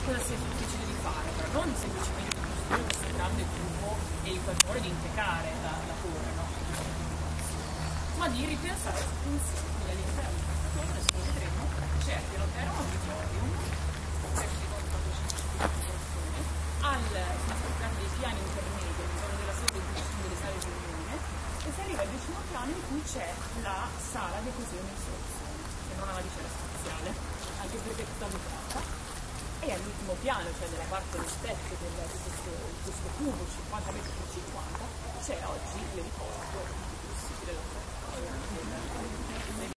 cosa si è deciso di fare? Però non semplicemente di costruire questo grande tubo e in quel modo di integrare la torre, no? Ma di ripensare la funzione, quindi all'interno della torre adesso lo vedremo, c'è il piano terra un auditorium, c'è il secondo persone, si tratta dei piani intermedi all'interno della sala di discussione delle sale di riunione, e si arriva al 10° piano in cui c'è la sala di coesione e istruzione, che non ha una vicenda spaziale, anche perché è tutta mutata. E all'ultimo piano, cioè nella parte del tetto di questo cubo 50 metri per 50, c'è oggi l'elicottero più possibile la